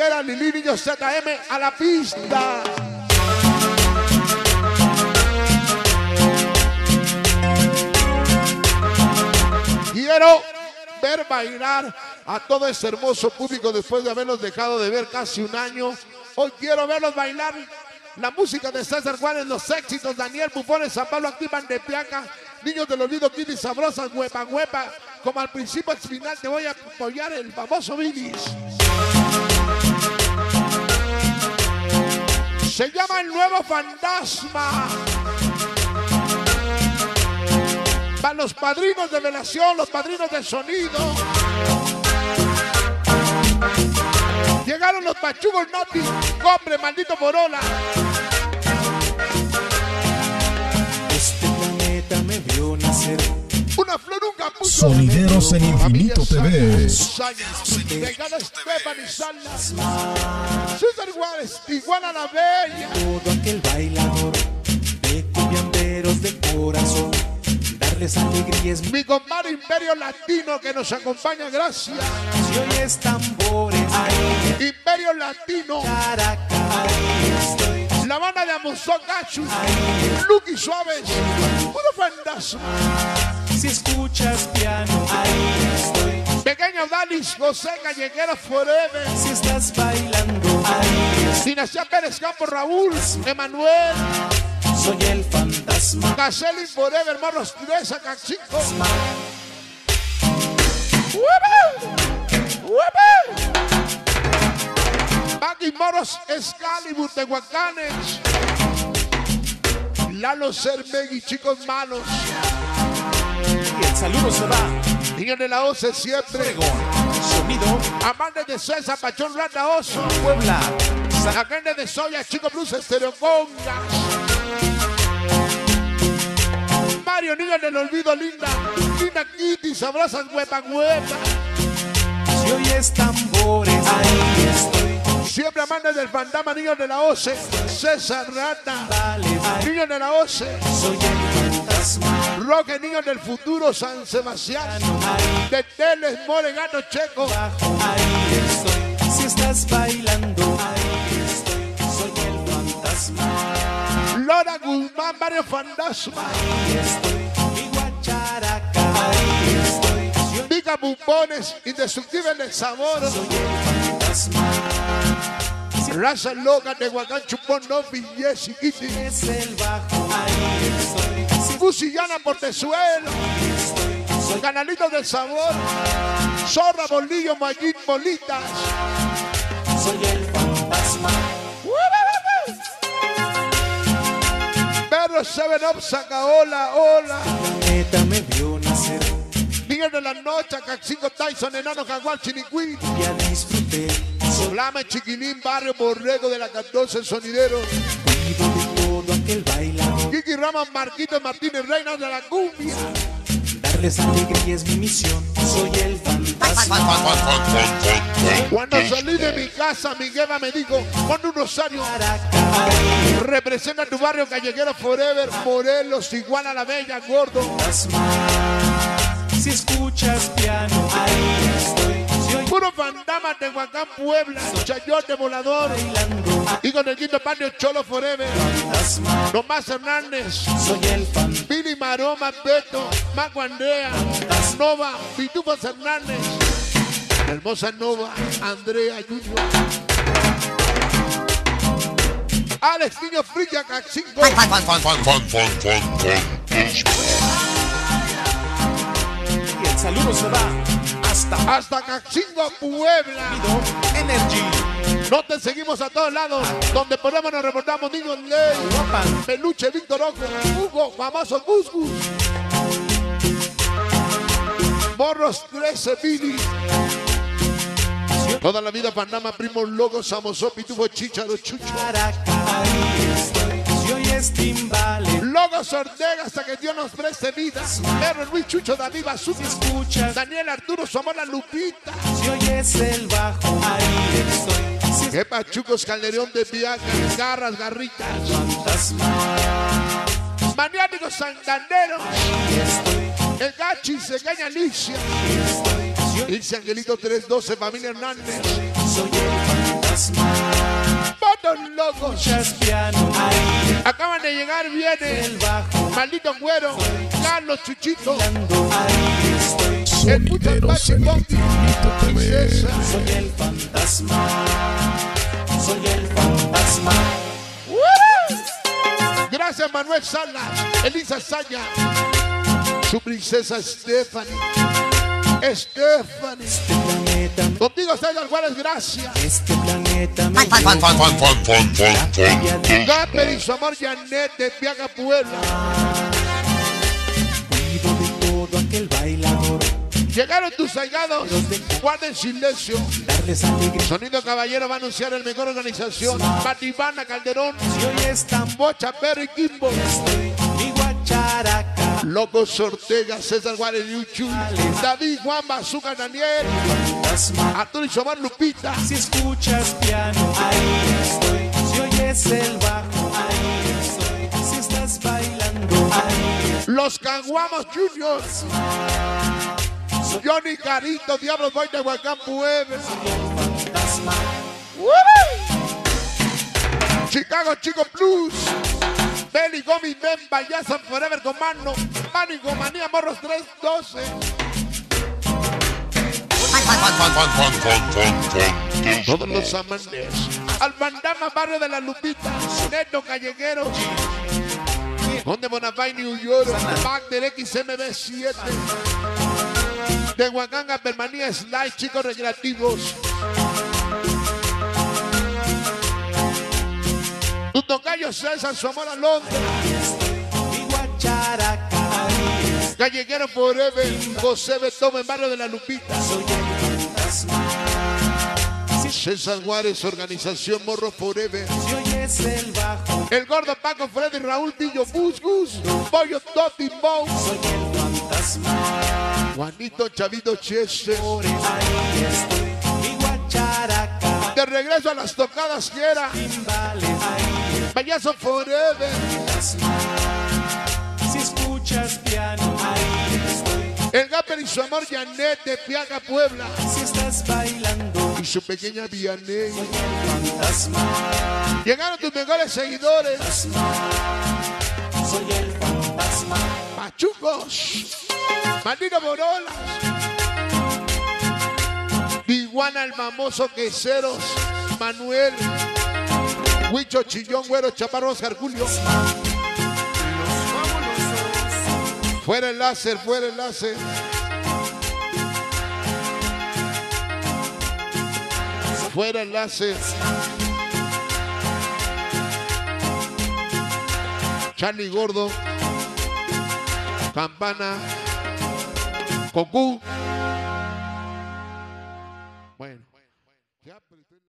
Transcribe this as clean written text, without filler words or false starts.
Higuera, Lili, Niño ZM a la pista. Quiero ver bailar a todo ese hermoso público después de haberlos dejado de ver casi un año. Hoy quiero verlos bailar la música de César Juárez, los éxitos, Daniel Bufones, San Pablo Activan de Piaca, Niños del Olvido, Kitty Sabrosas, Huepa Huepa. Como al principio, al final te voy a apoyar el famoso Bilis. Se llama El Nuevo Fantasma. Van los padrinos de velación, los padrinos de sonido. Llegaron los pachugos Nati, compre, maldito Morola. Este planeta me vio nacer. Una flor, un capullo. Sonideros en Infinito TV. Llegada Esteban y Salas. César Juárez, igual a la bella. Todo aquel bailador de cumbiamberos del corazón. Darles alegría es mi compadre Imperio Latino que nos acompaña, gracias. Si oyes tambores, ahí. Imperio Latino. Caracas, ahí estoy. La banda de Amuzón Gachu. Lucky Suaves. Puro fantasma. Si escuchas piano, ahí estoy. Pequeño Dalis, José Calleguera Forever. Si estás bailando, ahí estoy. Dinastía Pérez Campos, Raúl, Emanuel. Soy el fantasma. Caselli Forever, Morros 3, Acachico. Baggy Moros, Excalibur, Tehuacanes. Lalo Cermegui, chicos malos. Y el saludo se va. Niños de la OCE siempre. Sonido. Amantes de César, Pachón Rata Oso. Puebla. La gente de Soya, Chico Blues, Estereocongas. Mario, Niños del Olvido, Linda. Linda Kitty, Sabrosas, Huepa Huepa. Si oyes tambores, ahí estoy. Siempre amantes del fantasma, Niños de la OCE. César Rata. Dale, dale. Niños de la OCE. Soy el fantasma. Roque, Niños del Futuro, San Sebastián. Ahí De Teles, More, Gato Checo. bajo, ahí estoy. Si estás bailando, ahí estoy. Soy el fantasma. Lora Guzmán, Mario Fantasma. Ahí estoy. Mi guacharaca, ahí estoy. Yo Mica Bumbones, Indestructible del Sabor. soy el fantasma. Raza Loca, Tehuacán, Chupón, Novi, Jessy, Kitty. Es el bajo, ahí estoy. Si Fusillana, Portezuelo. soy Canalitos del Sabor. Zorra, Bolillo, Mayín, Bolitas. soy el fantasma. Perro, Seven Up, Sacaola, Hola. Planeta me vio nacer. Miguel de la Noche, Caxico, Tyson, Enano, Jaguar, Chinicuí. Ya disfruté. Solame, Chiquilín, Barrio, Borrego de la 14, Sonidero. Cuido de todo aquel bailador. Kiki Ramos, Marquito, Martínez, Reinas de la Cumbia. Darles alegría es mi misión. Soy el fantasma. Cuando salí de mi casa, mi gueva me dijo, pon un rosario. Representa tu barrio Calleguero Forever, Morelos, igual a la Bella, Gordo. Si escuchas piano, ahí estoy. Si oye Puro fantasma, Tehuacán, Puebla, Chayote Volador. bailando, Y con el quinto patio, Cholo Forever. fantasma. Tomás Hernández, Soy el fantasma. Billy Maroma, Beto, Maco Andrea, Nova, Pitufos Hernández. La hermosa Nova, Andrea Junior. Alex Niño Frilla, Caxinco. Y el saludo se va Hasta Caxingo, Puebla. Energy. No te seguimos a todos lados. Donde podemos nos reportamos Niños Ley, Guapan. Peluche, Víctor Ojo, Hugo, famoso Gus Gus. Morros 13, Billy. Toda la vida Panamá, Primo, Logo, Samosó, Pitufo, Chicharo, Chucho. Caracas, ahí estoy. Si oyes timbales, Logos Ortega hasta que Dios nos preste vida. Perro Luis Chucho, David Bazú. si escuchas, Daniel Arturo, su amor, la Lupita. si oyes el bajo, ahí estoy. Si es Que Pachucos, Calderón de Piaca, Garras, Garritas. fantasma, Maniáticos, Santanderos. ahí estoy. El Gachi, Segaña, Alicia. Si oyes Ilse Angelito 312, familia Hernández. soy el fantasma. fantasma. Vatos locos. Escuchas piano, ahí Acaban de llegar, viene el bajo. Maldito Güero, Carlos Chuchito. Ahí estoy. Sonideros en Infinito TV. Soy el fantasma. Soy el fantasma. Gracias Manuel Salas, Elisa Saya, su princesa Stephanie. Stephanie. Este planeta, Contigo César Juárez, gracias. este planeta me Gaper y su amor Janet de Piaga Puebla. cuido de todo aquel bailador. Llegaron tus allegados, guarden silencio. Darles alegría. Sonido Caballero va a anunciar el mejor organización. Matibana, Calderón, Si hoy están Bocha, Perro y Kimbo. mi guacharaca. Locos Ortega, César Juárez, Yuchu, David, Juan, Bazooka, Daniel, Fantasma. Arturo y su amor Lupita. Si escuchas piano, ahí estoy. Si oyes el bajo, ahí estoy. Si estás bailando, ahí estoy. Los Caguamos Juniors. Johnny Carito, Diablos Boy de Huacán Puebla. Fantasma. Chicago Chico Plus. Belly Gomi Ben, Bayasan Forever Comando. Manigo Manía Morros 312. Todos los amantes. Albandama, Barrio de la Lupita. Neto Calleguero. Conde Bonafay, New York. Back del XMB7. De Huacanga, Permanía Slide, chicos recreativos. Tu tocayo César, su amor a Londres. Mi guacharaca, ahí estoy. Calleguero Forever, José Beethoven, Barrio de la Lupita. Soy el fantasma. César Juárez, Organización Morro Forever. Si oyes el bajo, El gordo Paco, Freddy, Raúl, Tillo, Gus, Pollo, Toti, Bow. soy el fantasma. Juanito, Chavito, Chester. Ahí estoy. Mi guacharaca. De regreso a las tocadas que era. Timbales, ahí Payaso Forever. fantasma. Si escuchas piano, ahí estoy. El Gaper y su amor Janet de Piaga, Puebla. Si estás bailando, Y su pequeña Vianney. soy el fantasma. Llegaron tus mejores seguidores. Soy el fantasma. Pachucos. Maldito Borolas. Iguana el mamoso Queseros. Manuel. Huicho Chillón, Güero, Chaparro, Oscar Julio. Fuera el láser, fuera el láser. Fuera el láser. Charlie Gordo. Campana. Cocú. Bueno.